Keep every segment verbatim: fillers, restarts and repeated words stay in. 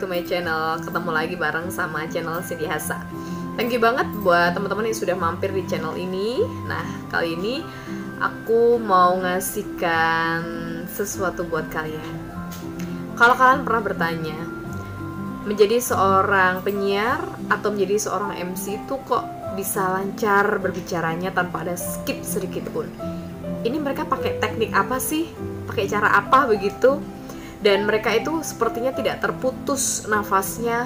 to my channel. Ketemu lagi bareng sama channel Cindy Hasa. Thank you banget buat teman-teman yang sudah mampir di channel ini. Nah, kali ini aku mau ngasihkan sesuatu buat kalian. Kalau kalian pernah bertanya, menjadi seorang penyiar atau menjadi seorang M C itu kok bisa lancar berbicaranya tanpa ada skip sedikit pun? Ini mereka pakai teknik apa sih? Pakai cara apa begitu? Dan mereka itu sepertinya tidak terputus nafasnya,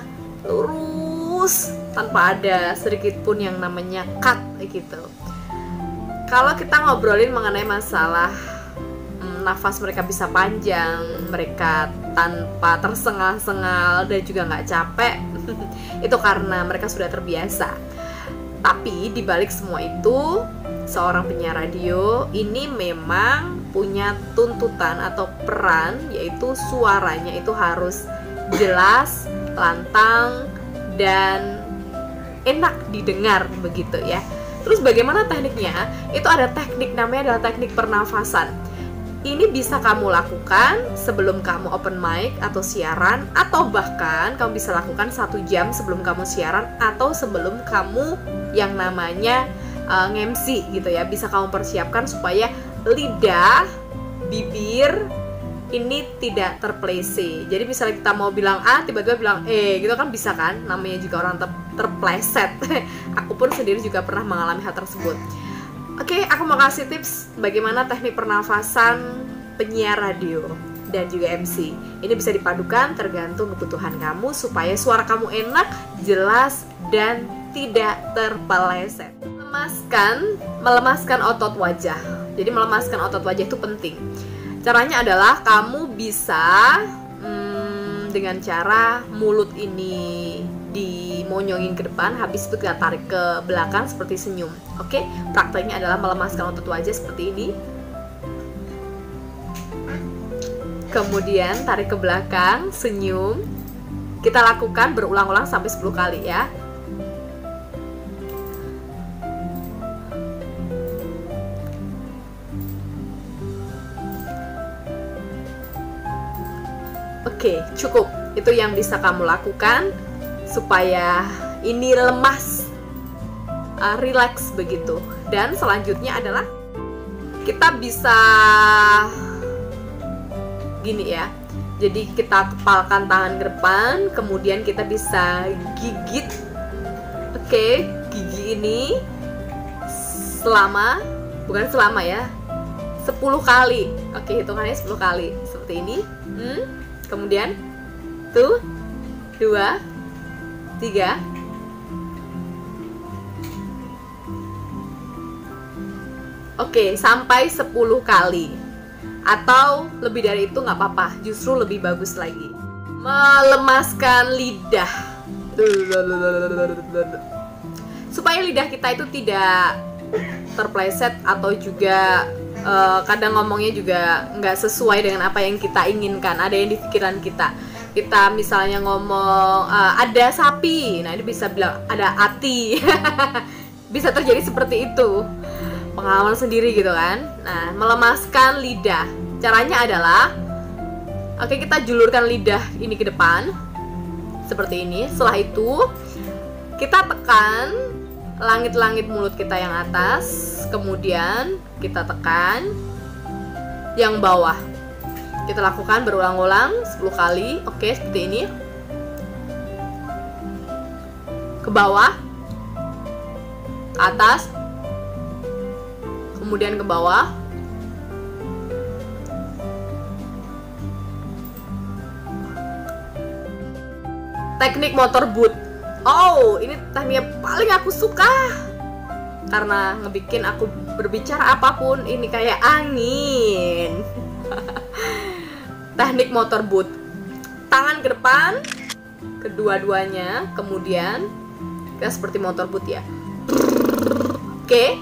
lurus tanpa ada sedikit pun yang namanya cut gitu. Kalau kita ngobrolin mengenai masalah hmm, nafas mereka bisa panjang, mereka tanpa tersengal-sengal dan juga nggak capek, itu karena mereka sudah terbiasa. Tapi dibalik semua itu, seorang penyiar radio ini memang punya tuntutan atau peran, yaitu suaranya itu harus jelas, lantang, dan enak didengar begitu ya. Terus bagaimana tekniknya? Itu ada teknik namanya adalah teknik pernafasan. Ini bisa kamu lakukan sebelum kamu open mic atau siaran, atau bahkan kamu bisa lakukan satu jam sebelum kamu siaran atau sebelum kamu yang namanya uh, nge-M C gitu ya. Bisa kamu persiapkan supaya lidah, bibir ini tidak terpleset. Jadi misalnya kita mau bilang A, tiba-tiba bilang E gitu kan bisa kan? Namanya juga orang ter terpleset. Aku pun sendiri juga pernah mengalami hal tersebut. Oke, aku mau kasih tips bagaimana teknik pernafasan penyiar radio dan juga M C. Ini bisa dipadukan tergantung kebutuhan kamu supaya suara kamu enak, jelas, dan tidak terpeleset. Melemaskan, melemaskan otot wajah. Jadi melemaskan otot wajah itu penting. Caranya adalah kamu bisa hmm, dengan cara mulut ini dimonyongin ke depan, habis itu kita tarik ke belakang seperti senyum. Oke, prakteknya adalah melemaskan otot wajah seperti ini. Kemudian tarik ke belakang, senyum. Kita lakukan berulang-ulang sampai sepuluh kali ya. Oke, cukup. Itu yang bisa kamu lakukan supaya ini lemas, uh, relax begitu. Dan selanjutnya adalah kita bisa gini ya. Jadi kita kepalkan tangan ke depan, kemudian kita bisa gigit. Oke, gigi ini selama, bukan selama ya, sepuluh kali. Oke, hitungannya sepuluh kali. Seperti ini. Hmm. Kemudian tuh, dua, tiga. Oke, sampai sepuluh kali. Atau lebih dari itu nggak apa-apa, justru lebih bagus lagi. Melemaskan lidah. Supaya lidah kita itu tidak terpleset atau juga Uh, kadang ngomongnya juga nggak sesuai dengan apa yang kita inginkan, ada yang di pikiran kita. Kita misalnya ngomong uh, ada sapi, nah ini bisa bilang ada ati. Bisa terjadi seperti itu, pengalaman sendiri gitu kan. Nah, melemaskan lidah, caranya adalah oke, okay, kita julurkan lidah ini ke depan seperti ini. Setelah itu kita tekan langit-langit mulut kita yang atas, kemudian kita tekan yang bawah. Kita lakukan berulang-ulang sepuluh kali. Oke, seperti ini. Ke bawah, ke atas, kemudian ke bawah. Teknik motor boot. Oh, ini teknik yang paling aku suka karena ngebikin aku berbicara apapun ini kayak angin. Teknik motor boot. Tangan ke depan, kedua-duanya, kemudian kita seperti motor boot ya. Oke.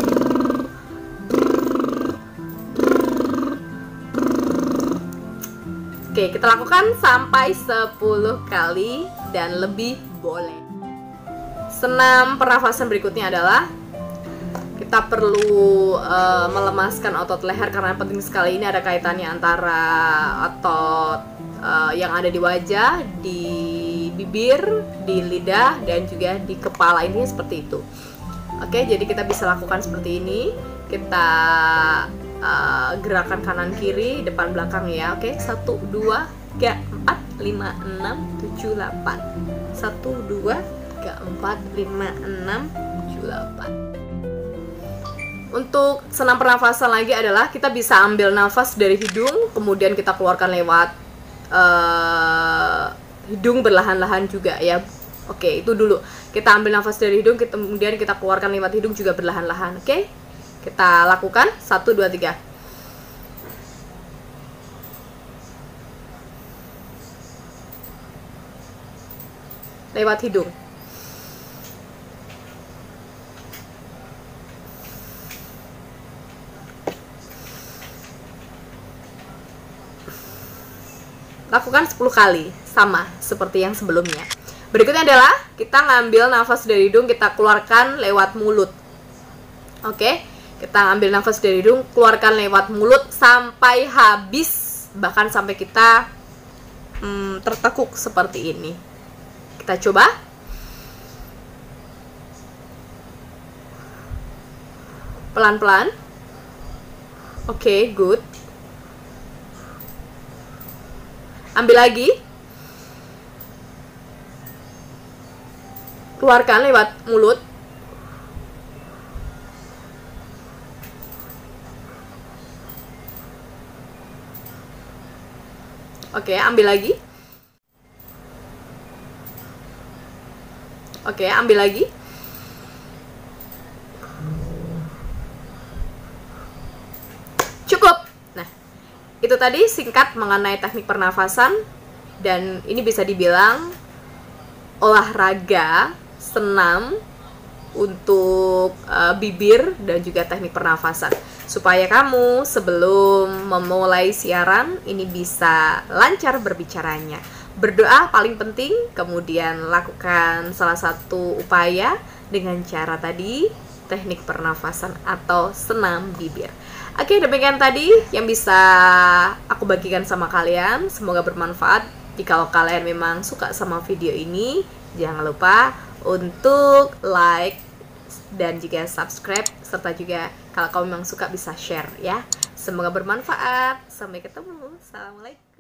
Oke, kita lakukan sampai sepuluh kali dan lebih boleh. Senam pernafasan berikutnya adalah kita perlu uh, melemaskan otot leher karena penting sekali. Ini ada kaitannya antara otot uh, yang ada di wajah, di bibir, di lidah, dan juga di kepala. Ini seperti itu. Oke, jadi kita bisa lakukan seperti ini. Kita uh, gerakan kanan kiri, depan belakang ya. Oke, satu, dua, tiga, empat, lima, enam, tujuh, delapan. Satu, dua, tiga, empat, lima, enam, tujuh, delapan. Untuk senam pernafasan lagi adalah kita bisa ambil nafas dari hidung, kemudian kita keluarkan lewat uh, hidung berlahan-lahan juga ya. Oke, itu dulu. Kita ambil nafas dari hidung, kita, kemudian kita keluarkan lewat hidung juga berlahan-lahan. Oke, kita lakukan. Satu, dua, tiga. Lewat hidung. Lakukan sepuluh kali, sama seperti yang sebelumnya. Berikutnya adalah kita ngambil nafas dari hidung, kita keluarkan lewat mulut. Oke, kita ambil nafas dari hidung, keluarkan lewat mulut sampai habis, bahkan sampai kita hmm, tertekuk seperti ini. Kita coba. Pelan-pelan. Oke, good. Ambil lagi. Keluarkan lewat mulut. Oke, ambil lagi. Oke, ambil lagi. Cukup. Nah, itu tadi singkat mengenai teknik pernafasan, dan ini bisa dibilang olahraga senam untuk uh, bibir dan juga teknik pernafasan, supaya kamu sebelum memulai siaran ini bisa lancar berbicaranya. Berdoa paling penting, kemudian lakukan salah satu upaya dengan cara tadi, teknik pernafasan atau senam bibir. Oke, demikian tadi yang bisa aku bagikan sama kalian. Semoga bermanfaat. Jika kalian memang suka sama video ini, jangan lupa untuk like dan juga subscribe, serta juga kalau kamu memang suka bisa share ya. Semoga bermanfaat. Sampai ketemu. Assalamualaikum.